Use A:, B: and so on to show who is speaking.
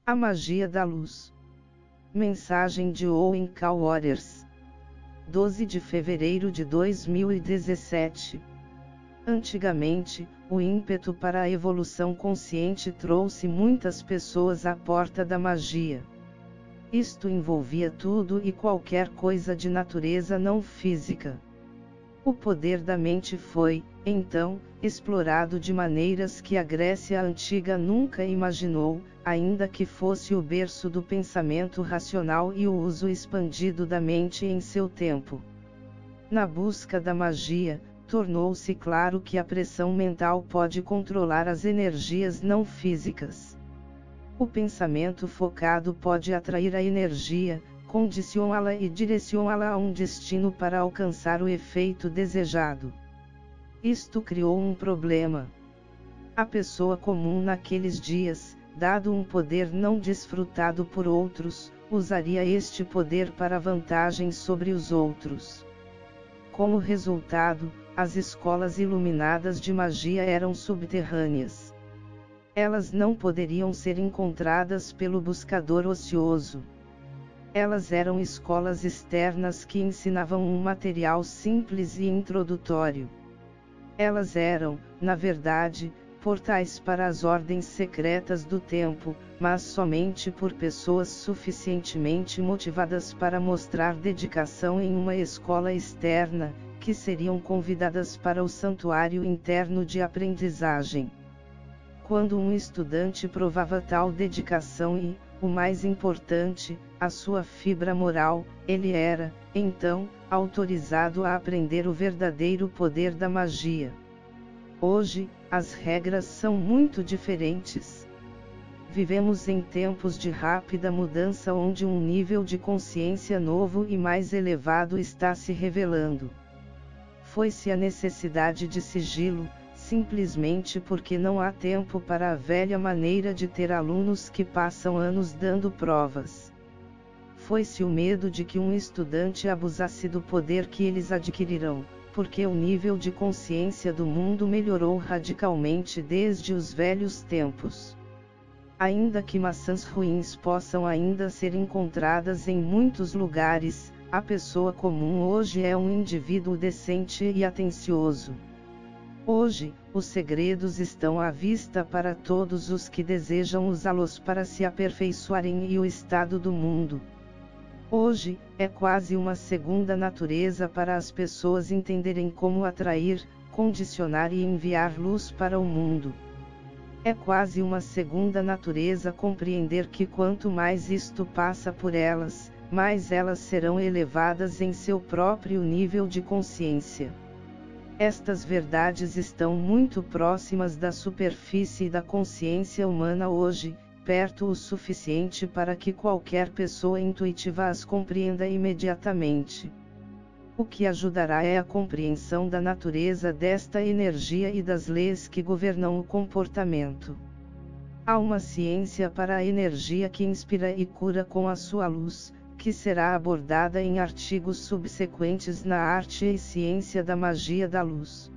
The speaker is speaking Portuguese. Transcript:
A: A magia da luz. Mensagem de Owen K. Waters. 12 de fevereiro de 2017. Antigamente, o ímpeto para a evolução consciente trouxe muitas pessoas à porta da magia. Isto envolvia tudo e qualquer coisa de natureza não física. O poder da mente foi, então, explorado de maneiras que a Grécia Antiga nunca imaginou, ainda que fosse o berço do pensamento racional e o uso expandido da mente em seu tempo. Na busca da magia, tornou-se claro que a pressão mental pode controlar as energias não físicas. O pensamento focado pode atrair a energia, condicioná-la e direcioná-la a um destino para alcançar o efeito desejado. Isto criou um problema. A pessoa comum naqueles dias, dado um poder não desfrutado por outros, usaria este poder para vantagem sobre os outros. Como resultado, as escolas iluminadas de magia eram subterrâneas. Elas não poderiam ser encontradas pelo buscador ocioso. Elas eram escolas externas que ensinavam um material simples e introdutório. Elas eram, na verdade, portais para as ordens secretas do tempo, mas somente por pessoas suficientemente motivadas para mostrar dedicação em uma escola externa, que seriam convidadas para o santuário interno de aprendizagem. Quando um estudante provava tal dedicação e, o mais importante, a sua fibra moral, ele era, então, autorizado a aprender o verdadeiro poder da magia. Hoje, as regras são muito diferentes. Vivemos em tempos de rápida mudança onde um nível de consciência novo e mais elevado está se revelando. Foi-se a necessidade de sigilo, simplesmente porque não há tempo para a velha maneira de ter alunos que passam anos dando provas. Foi-se o medo de que um estudante abusasse do poder que eles adquirirão, porque o nível de consciência do mundo melhorou radicalmente desde os velhos tempos. Ainda que maçãs ruins possam ainda ser encontradas em muitos lugares, a pessoa comum hoje é um indivíduo decente e atencioso. Hoje, os segredos estão à vista para todos os que desejam usá-los para se aperfeiçoarem e o estado do mundo. Hoje, é quase uma segunda natureza para as pessoas entenderem como atrair, condicionar e enviar luz para o mundo. É quase uma segunda natureza compreender que quanto mais isto passa por elas, mais elas serão elevadas em seu próprio nível de consciência. Estas verdades estão muito próximas da superfície da consciência humana hoje, perto o suficiente para que qualquer pessoa intuitiva as compreenda imediatamente. O que ajudará é a compreensão da natureza desta energia e das leis que governam o comportamento. Há uma ciência para a energia que inspira e cura com a sua luz, que será abordada em artigos subsequentes na Arte e Ciência da Magia da Luz.